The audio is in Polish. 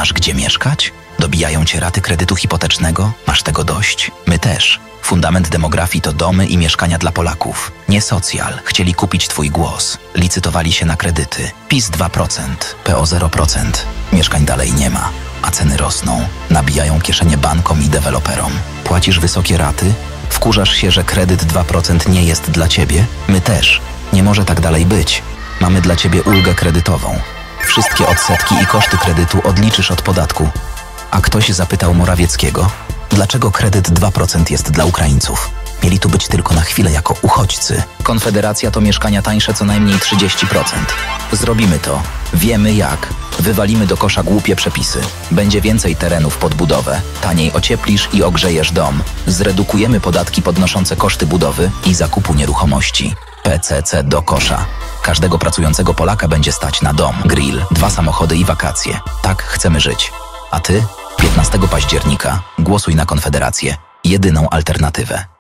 masz gdzie mieszkać? Dobijają cię raty kredytu hipotecznego? Masz tego dość? My też. Fundament demografii to domy i mieszkania dla Polaków. Nie socjal. Chcieli kupić twój głos. Licytowali się na kredyty. PiS 2%, PO 0%. Mieszkań dalej nie ma, a ceny rosną. Nabijają kieszenie bankom i deweloperom. Płacisz wysokie raty? Wkurzasz się, że kredyt 2% nie jest dla ciebie? My też. Nie może tak dalej być. Mamy dla ciebie ulgę kredytową. Wszystkie odsetki i koszty kredytu odliczysz od podatku. A ktoś zapytał Morawieckiego, dlaczego kredyt 2% jest dla Ukraińców? Mieli tu być tylko na chwilę jako uchodźcy. Konfederacja to mieszkania tańsze co najmniej 30%. Zrobimy to. Wiemy jak. Wywalimy do kosza głupie przepisy. Będzie więcej terenów pod budowę. Taniej ocieplisz i ogrzejesz dom. Zredukujemy podatki podnoszące koszty budowy i zakupu nieruchomości. PCC do kosza. Każdego pracującego Polaka będzie stać na dom, grill, 2 samochody i wakacje. Tak chcemy żyć. A ty? 15 października głosuj na Konfederację. Jedyną alternatywę.